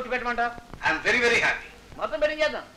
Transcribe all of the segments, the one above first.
వచ్చి పెట్టమంటావు? I'm very very happy. మొత్తం పెట్టించేద్దాం.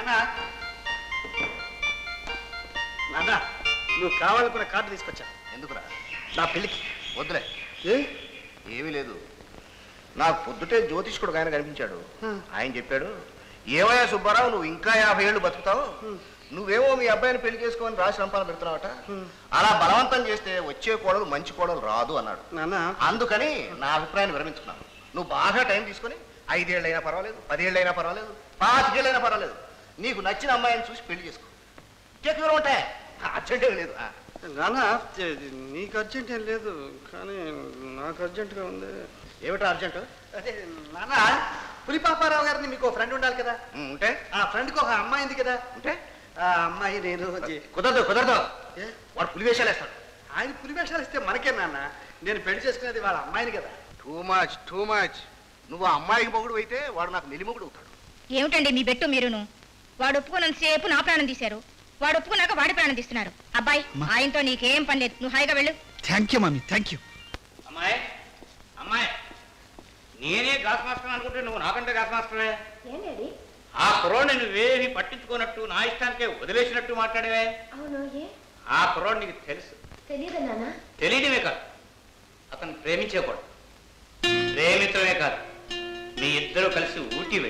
నాన్న నువ్వు కావాలనుకున్న కార్డు తీసుకొచ్చా. ఎందుకురా? నా పెళ్ళికి. వద్దులే. ఏమీ లేదు. నాకు పొద్దుటే జ్యోతిష్కుడు ఆయన కనిపించాడు. ఆయన చెప్పాడు, ఏమయ్యా సుబ్బారావు నువ్వు ఇంకా 50 ఏళ్ళు బతుకుతావు, నువ్వేమో మీ అబ్బాయిని పెళ్లి చేసుకోమని రాసి రంపాలు పెడుతున్నావట, అలా బలవంతం చేస్తే వచ్చే కోడలు మంచి కోడలు రాదు అన్నాడు. అందుకని నా అభిప్రాయాన్ని విరమించుకున్నాను. నువ్వు బాగా టైం తీసుకొని 5 ఏళ్ళైనా పర్వాలేదు, 10 ఏళ్ళైనా పర్వాలేదు, 25 ఏళ్ళైనా పర్వాలేదు, నీకు నచ్చిన అమ్మాయిని చూసి పెళ్లి చేసుకో. కేకులు ఉంటాయి, అర్జెంటే లేదు. నాన్న నీకు అర్జెంట్ ఏం లేదు, కానీ నాకు అర్జెంటుగా ఉంది. ఏమిటా అర్జెంటు? అదే నాన్న, పులిపాపారావు గారిని మీకు ఫ్రెండ్ ఉండాలి కదా. ఉంటే ఆ ఫ్రెండ్కి ఒక అమ్మాయి ఉంది కదా. ఉంటే ఆ అమ్మాయి నేను కుదరదు కుదరదు, వాడు పులి వేషాలు వేస్తాడు. ఆయన పులి వేషాలు ఇస్తే మనకే నాన్న, నేను పెళ్లి చేసుకునేది వాళ్ళ అమ్మాయిని కదా. Too much. నువ్వు ఆ అమ్మాయికి మొగుడు అయితే వాడు నాకు నిలిమొగుడు అవుతాడు. ఏమిటండి మీ బెట్టు మీరును? వాడు ఒప్పుకున్నంతసేపు నా ప్రాణం తీశారు, వాడు ఒప్పుకున్నాక వాడి ప్రాణం తీస్తున్నారు. అబ్బాయి ఆయనతో నీకేం పని లేదు, నువ్వు హాయిగా వెళ్ళు. Thank you mummy, thank you. అమ్మాయి అమ్మాయి, నేనే గాస్ మాస్టర్ అనుకుంటే నువ్వు నాకంటే గాస్ మాస్టరే. ఆ కుర్రోడిని నువ్వేమి పట్టించుకోనట్టు నా ఇష్టానికే వదిలేసినట్టు మాట్లాడేవే. ఆ కుర్రోడు నీకు తెలుసు. తెలియడమే కాదు, అతను ప్రేమించేకూడదు. ప్రేమించడమే కాదు, మీ ఇద్దరు కలిసి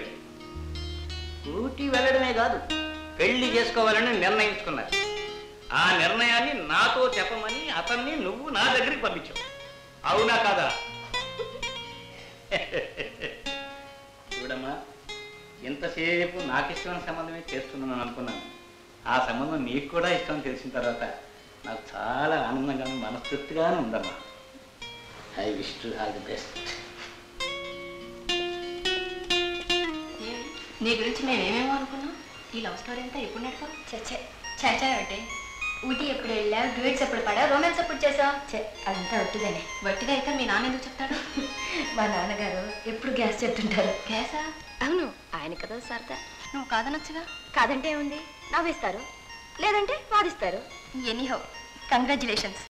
ఊటీ వెళ్ళడమే కాదు, పెళ్లి చేసుకోవాలని నిర్ణయించుకున్నారు. ఆ నిర్ణయాన్ని నాతో చెప్పమని అతన్ని నువ్వు నా దగ్గరికి పంపించావు. అవునా కాదా? చూడమ్మా, ఇంతసేపు నాకు ఇష్టమైన సంబంధమే చేస్తున్నాను అనుకున్నాను. ఆ సంబంధం నీకు కూడా ఇష్టం తెలిసిన తర్వాత నాకు చాలా ఆనందంగాను మనస్తృప్తిగానే ఉందమ్మా. I wish to all the best. నీ గురించి మేమేమేమో అనుకున్నాం. ఈ లవ్ స్టోరీ అంతా ఎప్పుడు నడపా? చచ్చా అంటే ఊటీ ఎప్పుడు వెళ్ళావు, డ్యూట్స్ ఎప్పుడు పడా, రొమాన్స్ ఎప్పుడు చేసావు? అదంతా వట్టిదేనే. వట్టిదే అయితే మీ నాన్న ఎందుకు చెప్తాడు? మా నాన్నగారు ఎప్పుడు గ్యాస్ చెప్తుంటారు. గ్యాసా? అవును, ఆయన కదా సరదా. నువ్వు కాదనొచ్చుగా. కాదంటే ఏముంది, నవ్విస్తారు, లేదంటే వాదిస్తారు. Anyhow congratulations.